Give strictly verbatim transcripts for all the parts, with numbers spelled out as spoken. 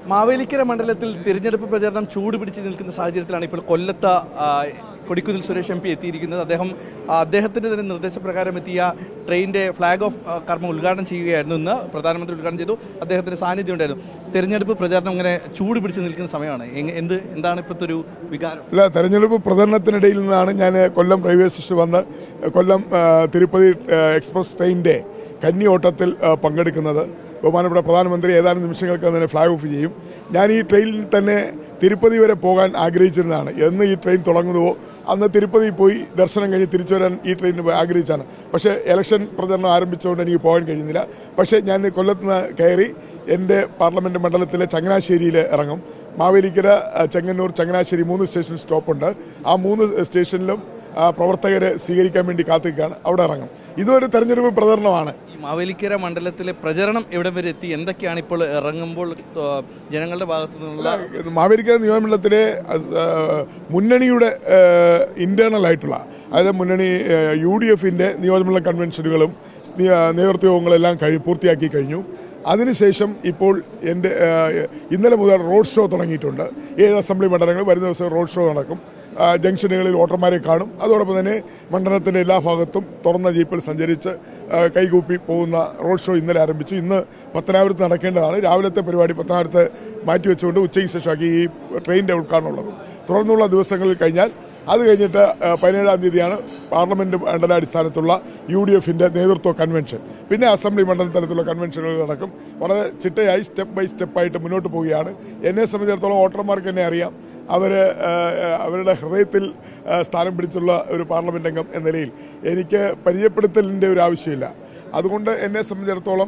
മാവേലിക്കര മണ്ഡലത്തിൽ തിരഞ്ഞെടുപ്പ് പ്രചാരണം ചൂടുപിടിച്ച് നിൽക്കുന്ന സാഹചര്യത്തിലാണ് ഇപ്പോൾ കൊല്ലത്ത കൊടിക്കുന്നിൽ സുരേഷ് എം പി എത്തിയിരിക്കുന്നത്. അദ്ദേഹം അദ്ദേഹത്തിൻ്റെ തന്നെ നിർദ്ദേശപ്രകാരം എത്തിയ ട്രെയിനിൻ്റെ ഫ്ലാഗ് ഓഫ് കർമ്മം ഉദ്ഘാടനം ചെയ്യുകയായിരുന്നു. ഇന്ന് പ്രധാനമന്ത്രി ഉദ്ഘാടനം ചെയ്തു. അദ്ദേഹത്തിൻ്റെ സാന്നിധ്യം ഉണ്ടായിരുന്നു. തെരഞ്ഞെടുപ്പ് പ്രചാരണം ഇങ്ങനെ ചൂടുപിടിച്ച് നിൽക്കുന്ന സമയമാണ്. എന്ത് എന്താണ് ഇപ്പോഴത്തെ ഒരു വികാരം? അല്ല, തെരഞ്ഞെടുപ്പ് പ്രചരണത്തിനിടയിൽ നിന്നാണ് ഞാൻ കൊല്ലം റെയിൽവേ സ്റ്റേഷനിൽ വന്ന് കൊല്ലം തിരുപ്പതി എക്സ്പ്രസ് ട്രെയിനിൻ്റെ കന്നി ഓട്ടത്തിൽ പങ്കെടുക്കുന്നത്. ബഹുമാനപ്പെട്ട പ്രധാനമന്ത്രി ഏതാനും നിമിഷങ്ങൾക്ക് തന്നെ ഫ്ലാഗ് ഓഫ് ചെയ്യും. ഞാൻ ഈ ട്രെയിനിൽ തന്നെ തിരുപ്പതി വരെ പോകാൻ ആഗ്രഹിച്ചിരുന്നതാണ്. എന്ന് ഈ ട്രെയിൻ തുടങ്ങുന്നുവോ അന്ന് തിരുപ്പതി പോയി ദർശനം കഴിഞ്ഞ് തിരിച്ചു വരാൻ ഈ ട്രെയിനിന് ആഗ്രഹിച്ചാണ്. പക്ഷേ ഇലക്ഷൻ പ്രചരണം ആരംഭിച്ചുകൊണ്ട് എനിക്ക് പോകാൻ കഴിയുന്നില്ല. പക്ഷേ ഞാൻ കൊല്ലത്ത് നിന്ന് കയറി എൻ്റെ പാർലമെൻറ്റ് മണ്ഡലത്തിലെ ചങ്ങനാശ്ശേരിയിൽ ഇറങ്ങും. മാവേലിക്കര, ചെങ്ങന്നൂർ, ചങ്ങനാശ്ശേരി മൂന്ന് സ്റ്റേഷൻ സ്റ്റോപ്പുണ്ട്. ആ മൂന്ന് സ്റ്റേഷനിലും പ്രവർത്തകരെ സ്വീകരിക്കാൻ വേണ്ടി കാത്തിരിക്കുകയാണ്. അവിടെ ഇറങ്ങും. ഇതൊരു തെരഞ്ഞെടുപ്പ് പ്രചരണമാണ്. ഈ മാവേലിക്കര മണ്ഡലത്തിലെ പ്രചരണം എവിടെ വരെ എത്തി? എന്തൊക്കെയാണ് ഇപ്പോൾ ഇറങ്ങുമ്പോൾ ജനങ്ങളുടെ ഭാഗത്തു നിന്നുള്ള? മാവേലിക്കര നിയോജകമണ്ഡലത്തിലെ മുന്നണിയുടെ ഇന്റേണൽ ആയിട്ടുള്ള, അതായത് മുന്നണി യു ഡി എഫിൻ്റെ നിയോജകമണ്ഡലം കൺവെൻഷനുകളും നേതൃത്വങ്ങളെല്ലാം കഴി പൂർത്തിയാക്കി കഴിഞ്ഞു. അതിനുശേഷം ഇപ്പോൾ എൻ്റെ ഇന്നലെ മുതൽ റോഡ് ഷോ തുടങ്ങിയിട്ടുണ്ട്. ഏഴ് അസംബ്ലി മണ്ഡലങ്ങൾ വരുന്ന ദിവസം റോഡ് ഷോ നടക്കും. ജംഗ്ഷനുകളിൽ വോട്ടർമാരെ കാണും. അതോടൊപ്പം തന്നെ മണ്ഡലത്തിൻ്റെ എല്ലാ ഭാഗത്തും തുറന്ന ജീപ്പിൽ സഞ്ചരിച്ച് കൈകൂപ്പി പോകുന്ന റോഡ് ഷോ ഇന്നലെ ആരംഭിച്ചു. ഇന്ന് പത്തനാപുരത്ത് നടക്കേണ്ടതാണ്. രാവിലത്തെ പരിപാടി പത്തനാപുരത്ത് മാറ്റിവെച്ചുകൊണ്ട് ഉച്ചയ്ക്ക് ശേഷമാക്കി ഈ ട്രെയിനിൻ്റെ ഉദ്ഘാടനം ഉള്ളതും. തുടർന്നുള്ള ദിവസങ്ങളിൽ കഴിഞ്ഞാൽ അത് കഴിഞ്ഞിട്ട് പതിനേഴാം തീയതിയാണ് പാർലമെൻറ്റ് മണ്ഡലാടിസ്ഥാനത്തുള്ള യു ഡി എഫിൻ്റെ നേതൃത്വ കൺവെൻഷൻ. പിന്നെ അസംബ്ലി മണ്ഡലം തലത്തിലുള്ള കൺവെൻഷനുകൾ നടക്കും. വളരെ ചിട്ടയായി സ്റ്റെപ്പ് ബൈ സ്റ്റെപ്പായിട്ട് മുന്നോട്ട് പോവുകയാണ്. എന്നെ സംബന്ധിച്ചിടത്തോളം വോട്ടർമാർക്ക് എന്നെ അറിയാം. അവർ അവരുടെ ഹൃദയത്തിൽ സ്ഥാനം പിടിച്ചുള്ള ഒരു പാർലമെന്റ് അംഗം എന്ന നിലയിൽ എനിക്ക് പരിചയപ്പെടുത്തലിൻ്റെ ഒരു ആവശ്യമില്ല. അതുകൊണ്ട് എന്നെ സംബന്ധിച്ചിടത്തോളം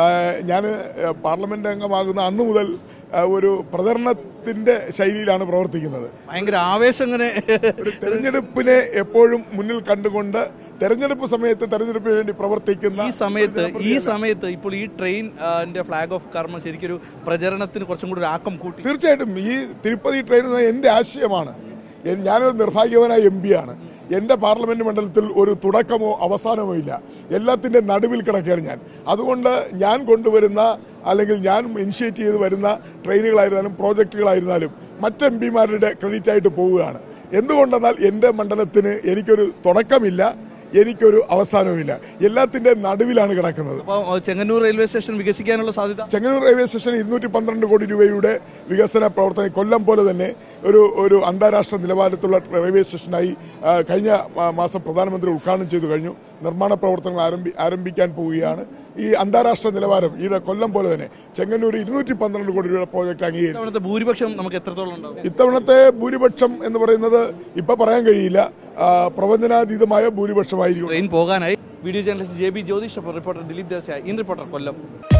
ഞാൻ പാർലമെന്റ് അംഗമാകുന്ന അന്നു മുതൽ ഒരു പ്രചരണത്തിന്റെ ശൈലിയിലാണ് പ്രവർത്തിക്കുന്നത്. ഭയങ്കര ആവേശം. അങ്ങനെ ഒരു തെരഞ്ഞെടുപ്പിനെ എപ്പോഴും മുന്നിൽ കണ്ടുകൊണ്ട് തെരഞ്ഞെടുപ്പ് സമയത്ത് തെരഞ്ഞെടുപ്പിന് വേണ്ടി പ്രവർത്തിക്കുന്ന ഈ സമയത്ത് ഈ സമയത്ത് ഇപ്പോൾ ഈ ട്രെയിനിന്റെ ഫ്ലാഗ് ഓഫ് കർമ്മം ശരിക്കും ഒരു പ്രചരണത്തിന് കുറച്ചും കൂടി ഒരു ആക്കം കൂട്ടി. തീർച്ചയായിട്ടും ഈ തിരുപ്പതി ട്രെയിൻ എൻ്റെ ആശയമാണ്. ഞാനൊരു നിർഭാഗ്യവനായ എം പി ആണ്. എൻ്റെ പാർലമെന്റ് മണ്ഡലത്തിൽ ഒരു തുടക്കമോ അവസാനമോ ഇല്ല. എല്ലാത്തിൻ്റെ നടുവിൽ കിടക്കുകയാണ് ഞാൻ. അതുകൊണ്ട് ഞാൻ കൊണ്ടുവരുന്ന അല്ലെങ്കിൽ ഞാൻ ഇനിഷ്യേറ്റ് ചെയ്ത് വരുന്ന ട്രെയിനുകളായിരുന്നാലും പ്രോജക്റ്റുകളായിരുന്നാലും മറ്റ് എം പിമാരുടെ ക്രെഡിറ്റ് ആയിട്ട് പോവുകയാണ്. എന്തുകൊണ്ടെന്നാൽ എൻ്റെ മണ്ഡലത്തിന് എനിക്കൊരു തുടക്കമില്ല, എനിക്കൊരു അവസാനവുമില്ല. എല്ലാത്തിന്റെ നടുവിലാണ് കിടക്കുന്നത്. ചെങ്ങന്നൂർ റെയിൽവേ സ്റ്റേഷൻ വികസിക്കാനുള്ള സാധ്യത? ചെങ്ങന്നൂർ റെയിൽവേ സ്റ്റേഷൻ ഇരുന്നൂറ്റി പന്ത്രണ്ട് കോടി രൂപയുടെ വികസന പ്രവർത്തനം കൊല്ലം പോലെ തന്നെ ഒരു ഒരു അന്താരാഷ്ട്ര നിലവാരത്തിലുള്ള റെയിൽവേ സ്റ്റേഷനായി കഴിഞ്ഞ മാസം പ്രധാനമന്ത്രി ഉദ്ഘാടനം ചെയ്തു കഴിഞ്ഞു. നിർമ്മാണ പ്രവർത്തനങ്ങൾ ആരംഭി ആരംഭിക്കാൻ പോവുകയാണ്. ഈ അന്താരാഷ്ട്ര നിലവാരം ഈ കൊല്ലം പോലെ തന്നെ ചെങ്ങന്നൂർ ഇരുന്നൂറ്റി പന്ത്രണ്ട് കോടി രൂപയുടെ പ്രോജക്റ്റ് അംഗീകരിച്ചു. ഭൂരിപക്ഷം നമുക്ക് എത്രത്തോളം ഉണ്ടാവും? ഇത്തവണത്തെ ഭൂരിപക്ഷം എന്ന് പറയുന്നത് ഇപ്പൊ പറയാൻ കഴിയില്ല. പ്രവചനാതീതമായ ഭൂരിപക്ഷമായിരിക്കും. ട്രെയിൻ പോകാനായി. Video journalist J B Jyothish, reporter Dileep Desai, in reporter Kollam.